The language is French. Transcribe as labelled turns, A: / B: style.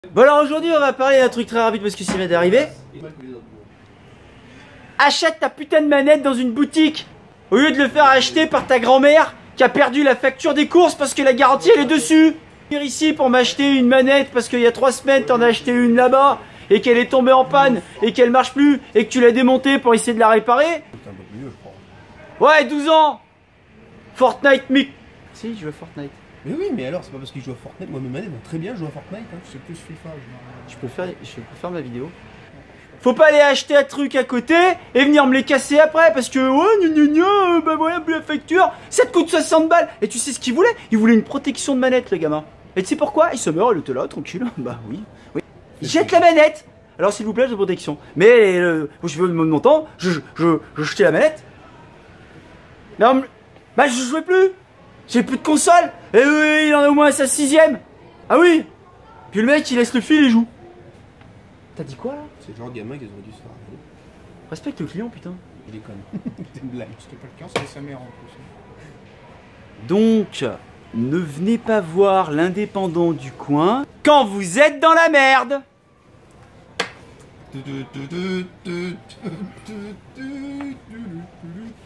A: Bon alors aujourd'hui on va parler d'un truc très rapide parce que ça vient d'arriver. Achète ta putain de manette dans une boutique au lieu de le faire acheter par ta grand-mère qui a perdu la facture des courses parce que la garantie elle est dessus. Venir ici pour m'acheter une manette parce qu'il y a 3 semaines t'en as acheté une là-bas et qu'elle est tombée en panne et qu'elle marche plus et que tu l'as démontée pour essayer de la réparer. Ouais, 12 ans. Fortnite mic. Si, je veux Fortnite.
B: Mais oui, mais alors c'est pas parce qu'il joue à Fortnite. Moi mes manettes vont très bien jouer à Fortnite. Hein.
C: C'est plus FIFA.
A: Je peux faire ma vidéo. Faut pas aller acheter un truc à côté et venir me les casser après parce que oh bah voilà la facture, ça te coûte 60 balles. Et tu sais ce qu'il voulait? Il voulait une protection de manette le gamin. Et tu sais pourquoi? Il se meurt, il était là tranquille. Bah oui. Il jette la manette. Alors s'il vous plaît, de protection. Mais je veux mon montant, je jetais la manette. Non, bah je jouais plus. J'ai plus de console. Et oui, il en a au moins sa 6ème. Ah oui. Puis le mec il laisse le fil et joue. T'as dit quoi là?
B: C'est le genre de gamin qu'ils auraient dû se faire.
A: Respecte le client putain.
B: Il déconne. C'est une blague.
C: C'était pas le cas, c'est sa mère en plus.
A: Donc, ne venez pas voir l'indépendant du coin quand vous êtes dans la merde.